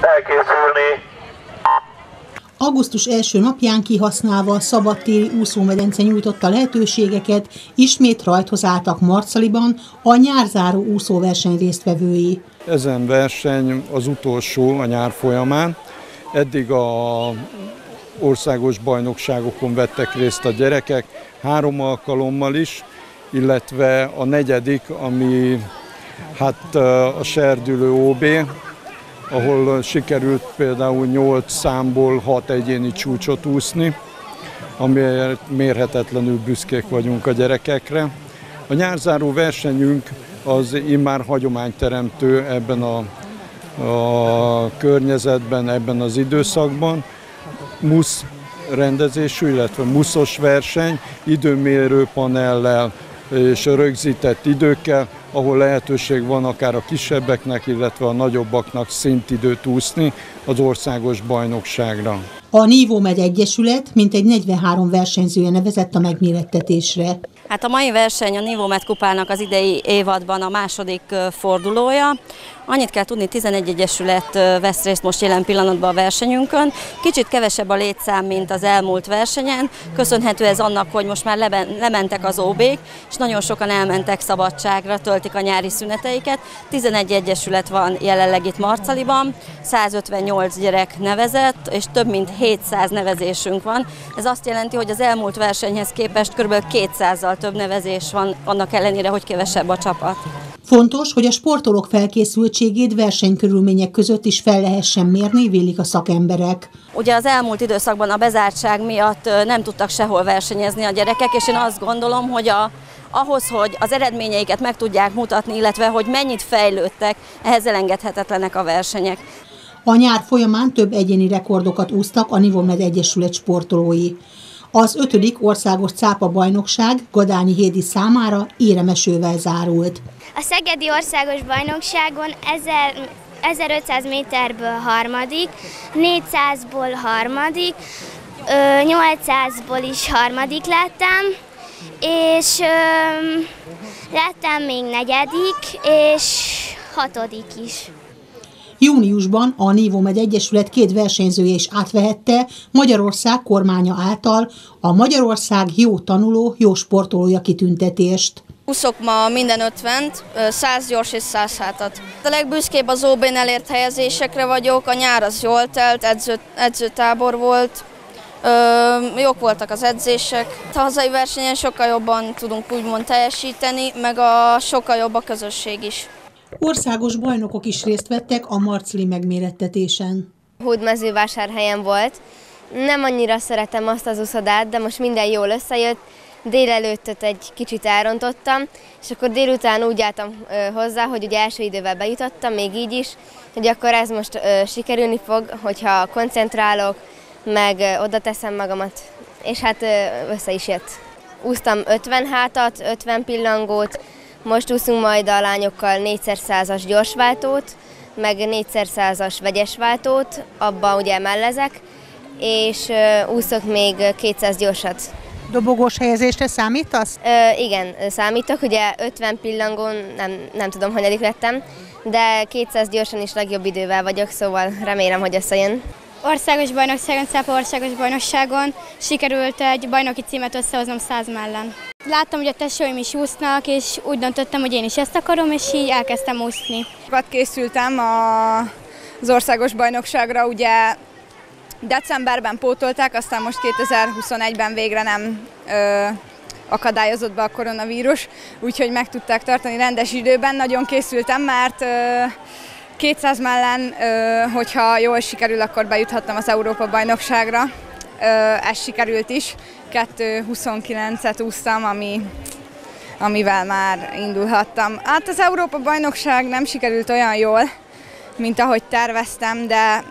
Elkészülni. Augusztus első napján kihasználva a szabadtéri úszómedence nyújtotta lehetőségeket, ismét rajthoz álltak Marcaliban a nyárzáró úszóverseny résztvevői. Ezen verseny az utolsó a nyár folyamán. Eddig az országos bajnokságokon vettek részt a gyerekek, 3 alkalommal is, illetve a 4., ami a serdülő OB, ahol sikerült például 8 számból 6 egyéni csúcsot úszni, amiért mérhetetlenül büszkék vagyunk a gyerekekre. A nyárzáró versenyünk az immár hagyományteremtő ebben a környezetben, ebben az időszakban. MUSZ rendezésű, illetve muszos verseny, időmérő panellel és rögzített időkkel, ahol lehetőség van akár a kisebbeknek, illetve a nagyobbaknak szintidőt úszni az országos bajnokságra. A Nivomed Egyesület mintegy 43 versenyzője nevezett a megmérettetésre. Hát a mai verseny a Nivomed kupának az idei évadban a második fordulója. Annyit kell tudni, 11 egyesület vesz részt most jelen pillanatban a versenyünkön. Kicsit kevesebb a létszám, mint az elmúlt versenyen. Köszönhető ez annak, hogy most már lementek az OB-k, és nagyon sokan elmentek szabadságra, töltik a nyári szüneteiket. 11 egyesület van jelenleg itt Marcaliban, 158 gyerek nevezett, és több mint 700 nevezésünk van. Ez azt jelenti, hogy az elmúlt versenyhez képest kb. 200-zal több nevezés van, annak ellenére, hogy kevesebb a csapat. Fontos, hogy a sportolók felkészültségét versenykörülmények között is fel lehessen mérni, vélik a szakemberek. Ugye az elmúlt időszakban a bezártság miatt nem tudtak sehol versenyezni a gyerekek, és én azt gondolom, hogy ahhoz, hogy az eredményeiket meg tudják mutatni, illetve hogy mennyit fejlődtek, ehhez elengedhetetlenek a versenyek. A nyár folyamán több egyéni rekordokat úsztak a Nivomed Egyesület sportolói. Az 5. országos cápabajnokság Gadányi Hédi számára éremesővel zárult. A Szegedi Országos Bajnokságon 1500 méterből 3., 400-ból 3., 800-ból is 3. lettem, és lettem még 4. és 6. is. Júniusban a Nivomed Egyesület 2 versenyzője is átvehette Magyarország kormánya által a Magyarország jó tanuló, jó sportolója kitüntetést. Úszok ma minden 50-t, 100 gyors és 100 hátat. A legbüszkébb az OB-n elért helyezésekre vagyok, a nyár az jól telt, edzőtábor volt, jók voltak az edzések. A hazai versenyen sokkal jobban tudunk úgymond teljesíteni, meg sokkal jobb a közösség is. Országos bajnokok is részt vettek a marcali megmérettetésen. Hódmezővásárhelyen volt. Nem annyira szeretem azt az úszodát, de most minden jól összejött. Délelőttöt egy kicsit elrontottam, és akkor délután úgy álltam hozzá, hogy ugye első idővel bejutottam, még így is, hogy akkor ez most sikerülni fog, hogyha koncentrálok, meg oda teszem magamat, és hát össze is jött. Úsztam 50 hátat, 50 pillangót, most úszunk majd a lányokkal 4x100-as gyorsváltót, meg 4x100-as vegyesváltót, abban ugye mellezek, és úszok még 200 gyorsat. Dobogós helyezésre számítasz? Igen, számítok, ugye 50 pillangón nem tudom, hanyadik lettem, de 200 gyorsan is legjobb idővel vagyok, szóval remélem, hogy összejön. Országos bajnokságon, cápa országos bajnokságon sikerült egy bajnoki címet összehoznom 100 mellen. Láttam, hogy a tesóim is úsznak, és úgy döntöttem, hogy én is ezt akarom, és így elkezdtem úszni. Sokat készültem az országos bajnokságra, ugye decemberben pótolták, aztán most 2021-ben végre nem akadályozott be a koronavírus, úgyhogy meg tudták tartani rendes időben. Nagyon készültem, mert 200 mellen, hogyha jól sikerül, akkor bejuthattam az Európa-bajnokságra. Ez sikerült is. 2:29-et úsztam, amivel már indulhattam. Hát az Európa-bajnokság nem sikerült olyan jól, mint ahogy terveztem,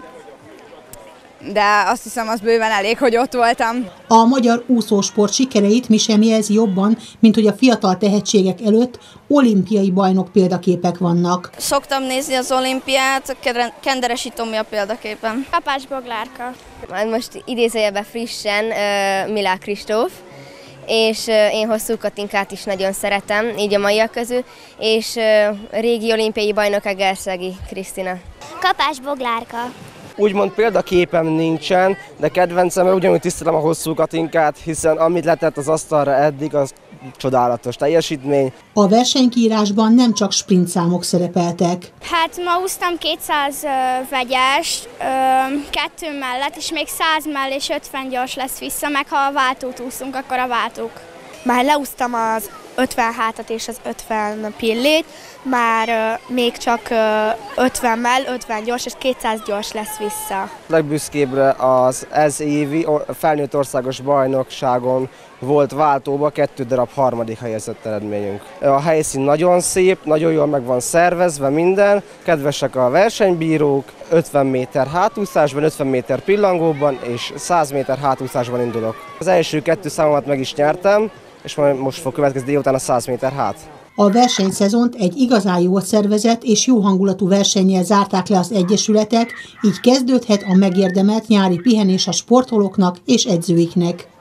de azt hiszem, az bőven elég, hogy ott voltam. A magyar úszósport sikereit mi sem jelzi jobban, mint hogy a fiatal tehetségek előtt olimpiai bajnok példaképek vannak. Szoktam nézni az olimpiát, Kenderesi Tomi a példaképem. Kapás Boglárka. Most idézőjelben frissen Milák Kristóf, és én hosszú katinkát is nagyon szeretem, így a maiak közül, és régi olimpiai bajnok Egerszegi Krisztina. Kapás Boglárka. Úgymond példaképem nincsen, de kedvencem, mert ugyanúgy tisztelem a hosszú katinkát, hiszen amit letett az asztalra eddig, az csodálatos teljesítmény. A versenykiírásban nem csak sprintszámok szerepeltek. Hát ma úsztam 200 vegyes, 2 mellett, és még 100 mellé és 50 gyors lesz vissza, meg ha a váltót úszunk, akkor a váltók. Már leúsztam az 50 hátat és az 50 pillét, már még csak 50 mell, 50 gyors és 200 gyors lesz vissza. Legbüszkébbre az ez évi felnőtt országos bajnokságon volt váltóba 2 darab harmadik helyezett eredményünk. A helyszín nagyon szép, nagyon jól meg van szervezve minden, kedvesek a versenybírók, 50 méter hátúszásban, 50 méter pillangóban és 100 méter hátúszásban indulok. Az első 2 számomat meg is nyertem, és most fog következni délután a 100 méter hát. A versenyszezont egy igazán jól szervezett és jó hangulatú versennyel zárták le az egyesületek, így kezdődhet a megérdemelt nyári pihenés a sportolóknak és edzőiknek.